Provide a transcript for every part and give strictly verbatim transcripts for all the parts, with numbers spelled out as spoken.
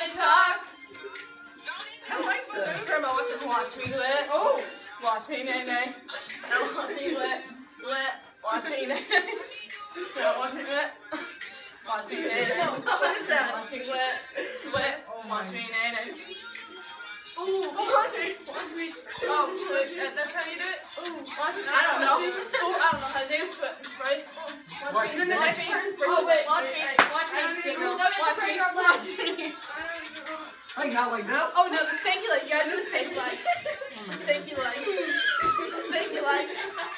talk. I like this. Grandma, watch, watch me lit. Oh. Watch me nay nay. Now watch me lit. Lit. Watch me nay nay. Now watch me lit. Watch me nay nay. What is that? Watch me lit. Lit. Watch me nay nay. Ooh, watch me. Watch me. Oh, wait, that's how you do it? Ooh, watch me. I don't know. Ooh, I don't know how to do this, but right? Watch me. Then the next person's break. Oh, wait, watch me. Watch me. Watch me. Watch me. I got like this. Oh no, the stanky leg. You guys do the stanky leg. The stanky leg. The stanky leg.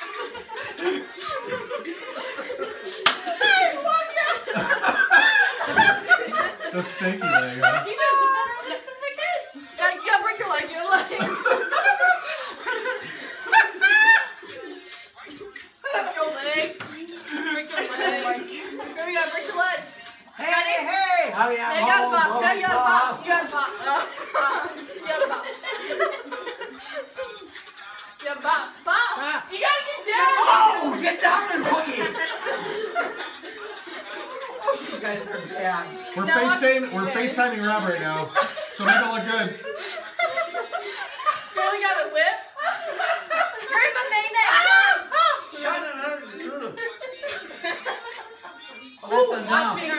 The stinky leg, huh? She knows the best. That's the kid. Yeah, you gotta break your leg. Your leg. Break your legs. Break your legs. Here we go. Break your legs. Hey, hey, hey! How you Now you gotta bop. Now you gotta bop. You gotta bop. No. You gotta bop. You gotta bop. Bop. You gotta get down. Oh, get down and boogie! Oh, you guys are bad. We're Now watch- FaceTiming, we're okay. FaceTiming Rob right now, so make it look good. Really got a whip. Grandma Nay Nay. Shut it out. Ooh, watch me.